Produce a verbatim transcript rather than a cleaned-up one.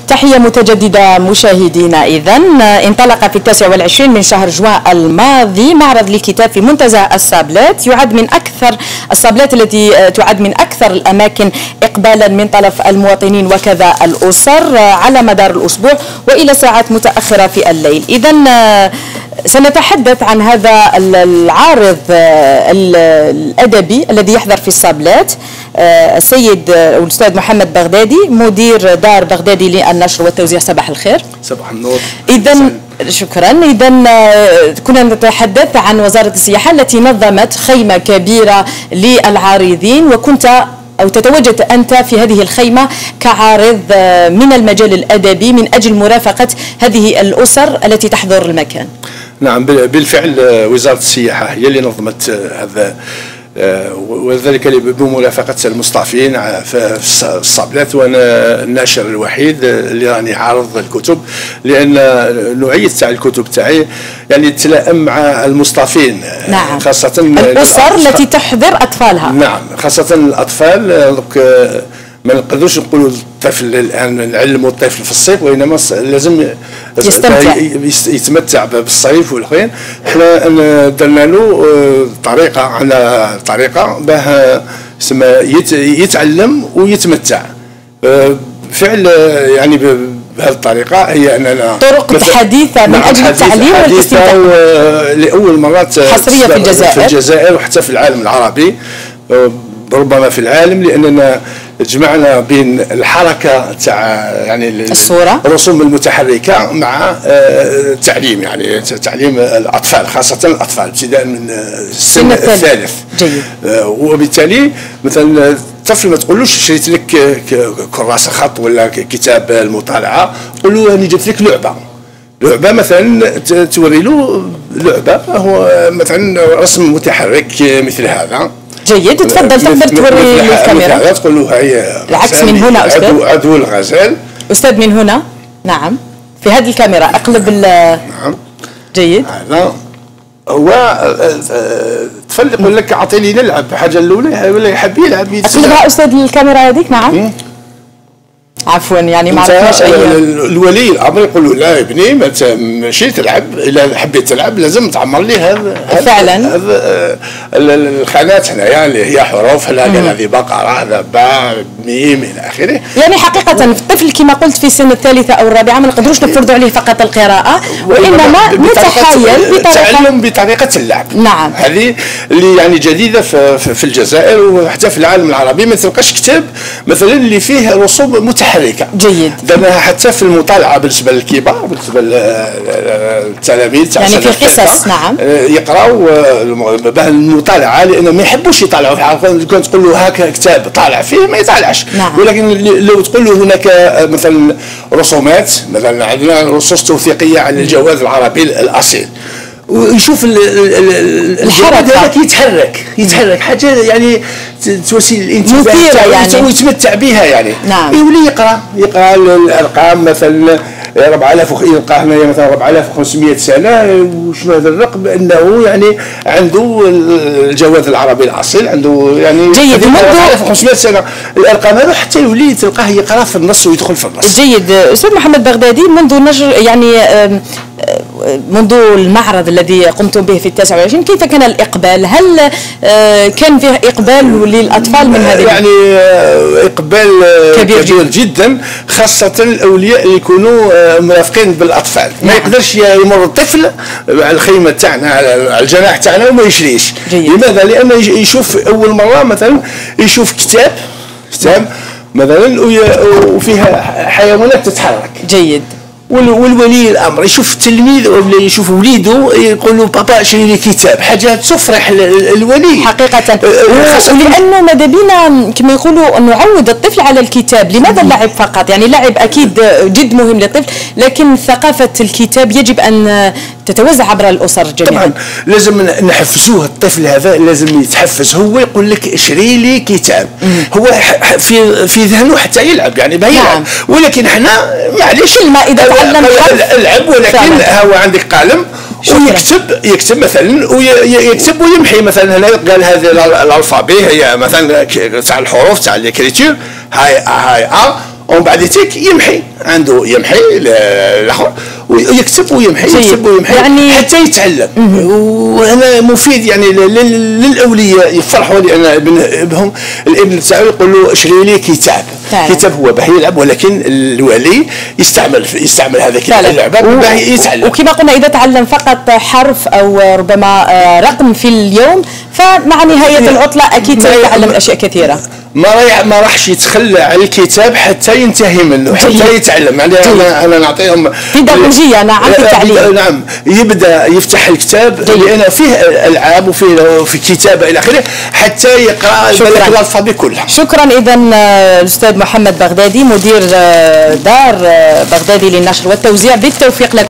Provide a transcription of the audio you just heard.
تحية متجددة مشاهدينا. إذن انطلق في التاسع والعشرين من شهر جوان الماضي معرض للكتاب في منتزه الصابلات، يعد من أكثر الصابلات التي تعد من أكثر الأماكن إقبالا من طرف المواطنين وكذا الأسر على مدار الأسبوع وإلى ساعات متأخرة في الليل. إذن سنتحدث عن هذا العارض الأدبي الذي يحضر في الصابلات السيد الأستاذ محمد بغدادي مدير دار بغدادي للنشر والتوزيع. صباح الخير. صباح النور. إذن شكرا. إذن كنا نتحدث عن وزارة السياحة التي نظمت خيمة كبيرة للعارضين، وكنت أو تتواجد أنت في هذه الخيمة كعارض من المجال الأدبي من أجل مرافقة هذه الأسر التي تحضر المكان. نعم بالفعل وزارة السياحة هي اللي نظمت هذا، وذلك بمرافقة المستضيفين في الصابلات، وانا الناشر الوحيد اللي راني عارض الكتب، لان نوعيه تاع الكتب تاعي يعني تتلائم مع المستضيفين. نعم. خاصه الاسر التي تحضر اطفالها. نعم خاصه الاطفال. ما نقدروش نقولوا الطفل الان نعلموا الطفل في الصيف، وانما لازم يستمتع يتمتع بالصيف والاخرين. احنا درنا له طريقه على طريقه باه يتعلم ويتمتع. فعل يعني بهذه الطريقه هي اننا طرق حديثه من اجل التعليم والاستمتاع لاول مرات حصريه في الجزائر في الجزائر وحتى في العالم العربي، ربما في العالم، لاننا جمعنا بين الحركه تاع يعني الصوره الرسوم المتحركه مع التعليم، يعني تعليم الاطفال خاصه الاطفال ابتداء من السن الثالث. جيد. وبالتالي مثلا الطفل ما تقولوش شريت لك كراسه خط ولا كتاب المطالعه، قول له انا جبت لك لعبه لعبه مثلا، توري له لعبه هو مثلا رسم متحرك مثل هذا. جيد. تفضل تقدر توري للكاميرا. تقول له هي العكس من هنا استاذ. عدو, عدو الغزال. استاذ من هنا. نعم في هذه الكاميرا اقلب ال نعم. جيد. هذا هو طفل يقول لك اعطيني نلعب حاجه الاولى ولا يحب يلعب. اقلبها استاذ الكاميرا هذيك. نعم. عفوا يعني ما عرفناش اي. الولي الامر يقول له لا يا ابني ماشي تلعب، اذا حبيت تلعب لازم تعمر لي هذا فعلا هذا الخانات هنايا اللي هي حروف، هذه بقره هذا باء ميم الى اخره. يعني حقيقه الطفل كما قلت في السن الثالثه او الرابعه ما نقدروش نفرضوا عليه فقط القراءه، وانما نتحايل بطريقه تعلم بطريقه اللعب. نعم. هذه اللي يعني جديده في, في الجزائر وحتى في العالم العربي. ما تلقاش كتاب مثلا اللي فيه رسوم متحركه. جيد. درناها حتى في المطالعه بالنسبه للكبار، بالنسبه للتلاميذ يعني في قصص. نعم. يقراوا باه المطالعه، لانهم ما يحبوش يطالعوا. كنت تقول له هاك كتاب طالع فيه ما يطالعش. نعم. ولكن لو تقول له هناك مثلا رسومات، مثلا عندنا نصوص توثيقيه عن الجواز العربي الاصيل، ويشوف الحركه هذاك يتحرك يتحرك حاجه يعني توسيل الانتباه يعني ويتمتع بها يعني. نعم. يولي يقرا يقرا الارقام مثلا أربعة آلاف يلقى هنايا مثلا أربعة آلاف وخمسمائة سنه، وشنو هذا الرقم؟ انه يعني عنده الجواز العربي الاصيل، عنده يعني جيد. منذ أربعة آلاف وخمسمائة سنه الارقام هذا حتى يولي تلقاه يقرا في النص ويدخل في النص. جيد. استاذ محمد بغدادي، منذ نشر يعني منذ المعرض الذي قمتم به في التاسع والعشرين كيف كان الإقبال؟ هل كان فيه إقبال للأطفال من هذه؟ يعني إقبال كبير, كبير جدا، خاصة الأولياء اللي يكونوا مرافقين بالأطفال. ما يقدرش يمر الطفل على الخيمة تاعنا على الجناح تاعنا وما يشريش. جيد. لماذا؟ لأنه يشوف أول مرة مثلا يشوف كتاب كتاب مثلا وفيها حيوانات تتحرك. جيد. والولي الامر يشوف التلميذ ولا يشوف وليده يقول له بابا اشري لي كتاب، حاجه تفرح الولي حقيقه. ولانه ماذا بينا كما يقولوا نعود الطفل على الكتاب. لماذا اللعب فقط؟ يعني اللعب اكيد جد مهم للطفل، لكن ثقافه الكتاب يجب ان تتوزع عبر الاسر جميعا. طبعا لازم نحفزوه. الطفل هذا لازم يتحفز، هو يقول لك اشري لي كتاب. مم. هو في في ذهنه حتى يلعب يعني بيلعب. نعم. ولكن احنا معليش كلمه اذا تعلم العب، ولكن هو عندك قلم ويكتب يكتب مثلا ويكتب ويمحي. مثلا هنا قال هذه الالفابي هي مثلا تاع الحروف تاع الكريتير، هاي هاي ا ومن بعد تيك يمحي عنده يمحي الاخر ويكتب ويمحي يكتب ويمحي يعني حتى يتعلم. وهنا مفيد يعني للاولياء يفرحوا لان ابنهم الابن تاعو يقول له اشري لي كتاب فعلا. كتاب هو باه يلعب ولكن الوالي يستعمل يستعمل هذا اللعبه باه يتعلم. وكما قلنا اذا تعلم فقط حرف او ربما رقم في اليوم فمع نهايه العطله اكيد سيتعلم اشياء كثيره. ما راح ما راحش يتخلى على الكتاب حتى ينتهي منه حتى يتعلم. يعني انا انا نعطيهم بيداغوجيه نعم في التعليم. نعم يبدا يفتح الكتاب لان فيه العاب وفيه في كتابه الى اخره حتى يقرا الالفابي كلها. شكرا اذا الاستاذ محمد بغدادي مدير دار بغدادي للنشر والتوزيع، بالتوفيق لك.